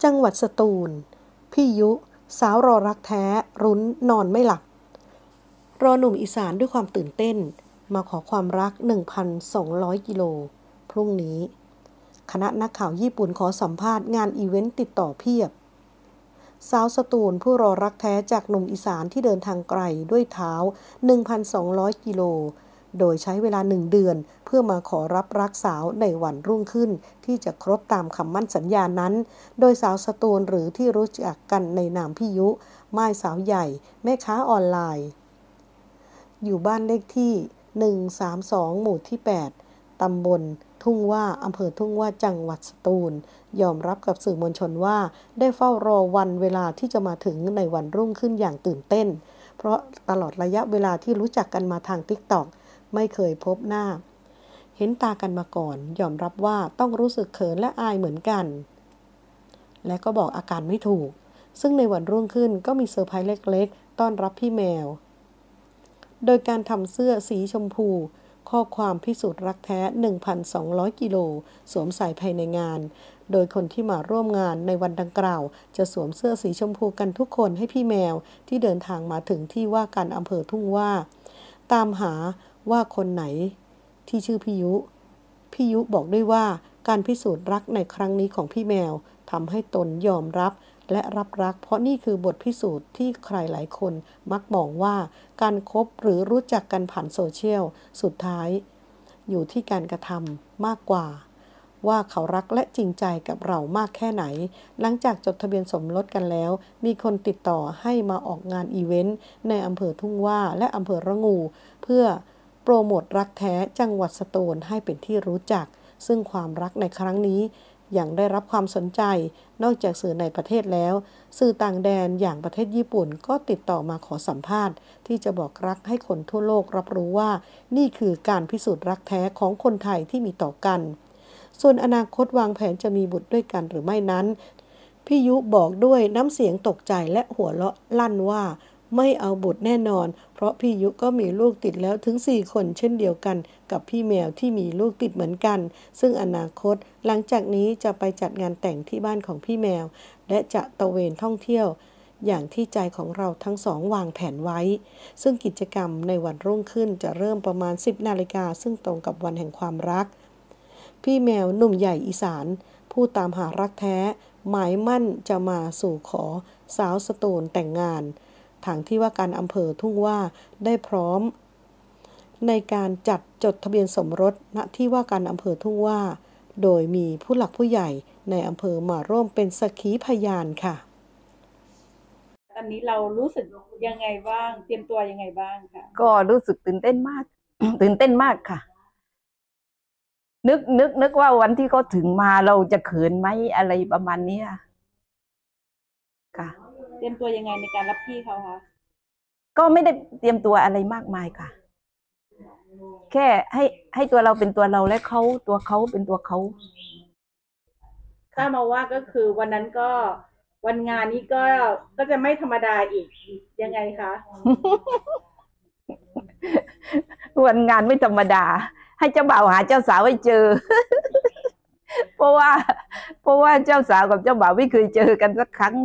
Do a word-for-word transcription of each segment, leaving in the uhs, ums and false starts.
จังหวัดสตูลพี่ยุสาวรอรักแท้รุ้นนอนไม่หลับรอหนุ่มอีสานด้วยความตื่นเต้นมาขอความรัก หนึ่งพันสองร้อย กิโลพรุ่งนี้คณะนักข่าวญี่ปุ่นขอสัมภาษณ์งานอีเวนต์ติดต่อเพียบสาวสตูลผู้รอรักแท้จากหนุ่มอีสานที่เดินทางไกลด้วยเท้า หนึ่งพันสองร้อย กิโลโดยใช้เวลาหนึ่งเดือนเพื่อมาขอรับรักสาวในวันรุ่งขึ้นที่จะครบตามคำมั่นสัญญานั้นโดยสาวสตูลหรือที่รู้จักกันในนามพี่ยุม่ายสาวใหญ่แม่ค้าออนไลน์อยู่บ้านเลขที่หนึ่งสามสองหมู่ที่แปดตำบลทุ่งว่าอำเภอทุ่งว่าจังหวัดสตูลยอมรับกับสื่อมวลชนว่าได้เฝ้ารอวันเวลาที่จะมาถึงในวันรุ่งขึ้นอย่างตื่นเต้นเพราะตลอดระยะเวลาที่รู้จักกันมาทาง ติ๊กต็อก ไม่เคยพบหน้าเห็นตากันมาก่อนยอมรับว่าต้องรู้สึกเขินและอายเหมือนกันและก็บอกอาการไม่ถูกซึ่งในวันรุ่งขึ้นก็มีเซอร์ไพรส์เล็กๆต้อนรับพี่แมวโดยการทำเสื้อสีชมพูข้อความพิสูจน์รักแท้ หนึ่งพันสองร้อย กิโลสวมใส่ภายในงานโดยคนที่มาร่วมงานในวันดังกล่าวจะสวมเสื้อสีชมพูกันทุกคนให้พี่แมวที่เดินทางมาถึงที่ว่าการอำเภอทุ่งว่าตามหาว่าคนไหนที่ชื่อพี่ยุพี่ยุบอกด้วยว่าการพิสูจน์รักในครั้งนี้ของพี่แมวทำให้ตนยอมรับและรับรักเพราะนี่คือบทพิสูจน์ที่ใครหลายคนมักมองว่าการคบหรือรู้จักกันผ่านโซเชียลสุดท้ายอยู่ที่การกระทำมากกว่าว่าเขารักและจริงใจกับเรามากแค่ไหนหลังจากจดทะเบียนสมรสกันแล้วมีคนติดต่อให้มาออกงานอีเวนต์ในอำเภอทุ่งว่าและอำเภอระงูเพื่อโปรโมทรักแท้จังหวัดสตูลให้เป็นที่รู้จักซึ่งความรักในครั้งนี้ยังได้รับความสนใจนอกจากสื่อในประเทศแล้วสื่อต่างแดนอย่างประเทศญี่ปุ่นก็ติดต่อมาขอสัมภาษณ์ที่จะบอกรักให้คนทั่วโลกรับรู้ว่านี่คือการพิสูจน์รักแท้ของคนไทยที่มีต่อกันส่วนอนาคตวางแผนจะมีบุตรด้วยกันหรือไม่นั้นพี่ยุบอกด้วยน้ำเสียงตกใจและหัวเราะลั่นว่าไม่เอาบุตรแน่นอนเพราะพี่ยุก็มีลูกติดแล้วถึงสี่คนเช่นเดียวกันกับพี่แมวที่มีลูกติดเหมือนกันซึ่งอนาคตหลังจากนี้จะไปจัดงานแต่งที่บ้านของพี่แมวและจะตระเวนท่องเที่ยวอย่างที่ใจของเราทั้งสองวางแผนไว้ซึ่งกิจกรรมในวันรุ่งขึ้นจะเริ่มประมาณสิบนาฬิกาซึ่งตรงกับวันแห่งความรักพี่แมวหนุ่มใหญ่อีสานผู้ตามหารักแท้หมายมั่นจะมาสู่ขอสาวสตูลแต่งงานทางที่ว่าการอำเภอทุ่งว่าได้พร้อมในการจัดจดทะเบียนสมรสณที่ว่าการอำเภอทุ่งว่าโดยมีผู้หลักผู้ใหญ่ในอำเภอมาร่วมเป็นสักขีพยานค่ะตอนนี้เรารู้สึกยังไงบ้างเตรียมตัวยังไงบ้างคะก็รู้สึกตื่นเต้นมาก ตื่นเต้นมากค่ะนึกนึกนึกว่าวันที่เขาถึงมาเราจะเขินไหมอะไรประมาณนี้ค่ะเตรียมตัวยังไงในการรับพี่เขาคะก็ไม่ได้เตรียมตัวอะไรมากมายค่ะแค่ให้ให้ตัวเราเป็นตัวเราและเขาตัวเขาเป็นตัวเขาทราบมาว่าก็คือวันนั้นก็วันงานนี้ก็ก็จะไม่ธรรมดาอีกยังไงคะวันงานไม่ธรรมดาให้เจ้าบ่าวหาเจ้าสาวให้เจอ เพราะว่าเพราะว่าเจ้าสาวกับเจ้าบ่าวไม่เคยเจอกันสักครั้ง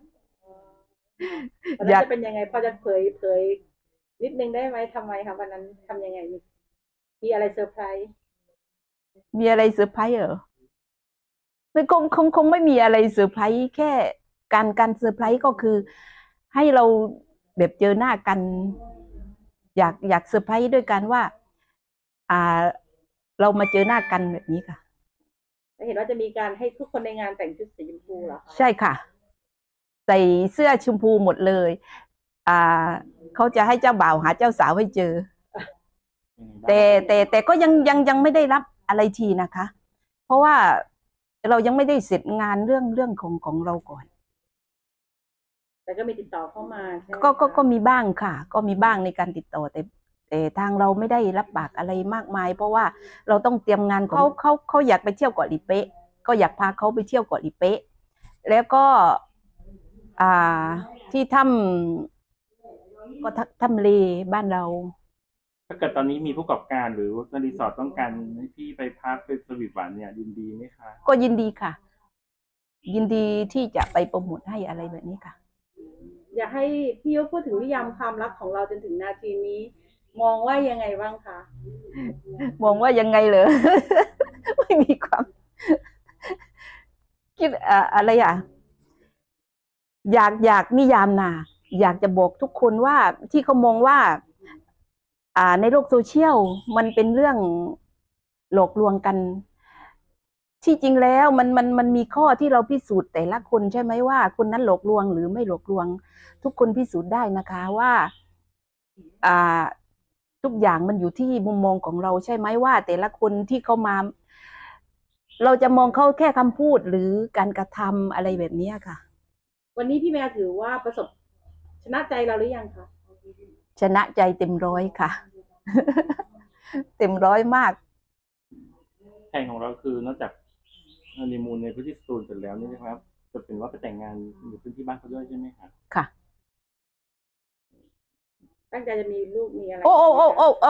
อยากจะเป็นยังไงพอจะเผยเผยนิดนึงได้ไหมทำไมคะวันนั้นทำยังไงมีมีอะไรเซอร์ไพรส์มีอะไรเซอร์ไพรส์เหรอไม่คงคงคงไม่มีอะไรเซอร์ไพรส์แค่การการเซอร์ไพรส์ก็คือให้เราแบบเจอหน้ากันอยากอยากเซอร์ไพรส์ด้วยกันว่าอ่าเรามาเจอหน้ากันแบบนี้ค่ะเห็นว่าจะมีการให้ทุกคนในงานแต่งชุดสีชมพูเหรอใช่ค่ะใส่เสื้อชมพูหมดเลยอ่าเขาจะให้เจ้าบ่าวหาเจ้าสาวให้เจอแต่แต่แต่ก็ยังยังยังไม่ได้รับอะไรทีนะคะเพราะว่าเรายังไม่ได้เสร็จงานเรื่องเรื่องของของเราก่อนแต่ก็มีติดต่อเข้ามาใช่ไหมก็ก็ก็มีบ้างค่ะก็มีบ้างในการติดต่อแต่แต่ทางเราไม่ได้รับปากอะไรมากมายเพราะว่าเราต้องเตรียมงานเขาเขาเขาอยากไปเที่ยวเกาะลิเป๊ะก็อยากพาเขาไปเที่ยวเกาะลิเป๊ะแล้วก็อ่าที่ถ้ำก็ถ้ำเลบ้านเราถ้าเกิดตอนนี้มีผู้ประกอบการหรือรีสอร์ทต้องการให้พี่ไปพักไปสวีทหวานเนี่ยยินดีไหมคะก็ยินดีค่ะยินดีที่จะไปโปรโมทให้อะไรแบบนี้ค่ะอยากให้พี่ยุพูดถึงนิยามความรักของเราจนถึงนาทีนี้ มองว่ายังไงบ้างคะมองว่ายังไงเหรอ ไม่มีความคิดอะอะไรอ่ะอยากอยากนิยามนะอยากจะบอกทุกคนว่าที่เขามองว่า อ่าในโลกโซเชียลมันเป็นเรื่องหลอกลวงกัน ที่จริงแล้วมันมันมันมีข้อที่เราพิสูจน์แต่ละคนใช่ไหมว่าคนนั้นหลอกลวงหรือไม่หลอกลวง ทุกคนพิสูจน์ได้นะคะว่า อ่า ทุกอย่างมันอยู่ที่มุมมองของเราใช่ไหมว่า แต่ละคนที่เขามา เราจะมองเขาแค่คำพูดหรือการกระทำอะไรแบบนี้ค่ะวันนี้พี่แมวถือว่าประสบชนะใจเราหรือยังคะชนะใจเต็มร้อยค่ะ เต็มร้อยมากแผนของเราคือนอกจากฮันนีมูนในพื้นที่สตูลเสร็จแล้วนี่นะครับ จะเป็นว่าไปแต่งงานอยู่พื้นที่บ้านเขาด้วยใช่ไหมครับค่ะตั้งใจจะมีลูกมีอะไรโอ้โอ้โอ้โอ้โอ้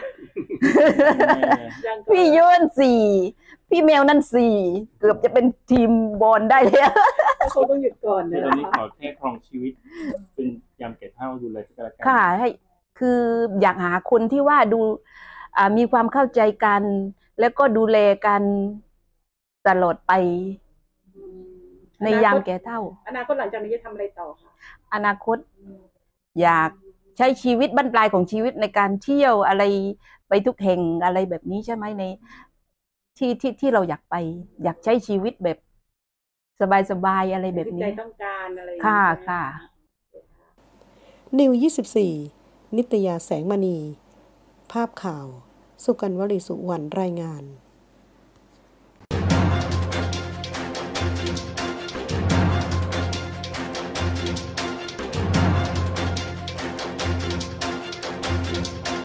ยังก่อนพี่โยนสี่พี่แมวนั่นสี่เกือบจะเป็นทีมบอลได้แล้วเขาต้องหยุดก่อนคือนะตอนนี้ขอแค่ครองชีวิต เป็นยามแก่เฒ่าดูแลสักการะค่ะให้คืออยากหาคนที่ว่าดูอ่ามีความเข้าใจกัน แล้วก็ดูแลกันตลอดไป ในยามแก่เฒ่าอนาคตหลังจากนี้จะทำอะไรต่อคะอนาคต อยากใช้ชีวิตบั้นปลายของชีวิตในการเที่ยวอะไรไปทุกแห่งอะไรแบบนี้ใช่ไหมในที่ที่ที่เราอยากไป อยากใช้ชีวิตแบบสบายๆอะไรแบบจิตนี้ใจต้องการอะไรอย่างค่ะเงี้ยค่ะนิว ยี่สิบสี่ นิตยาแสงมณี ภาพข่าว สุกันวลีสุวรรณรายงาน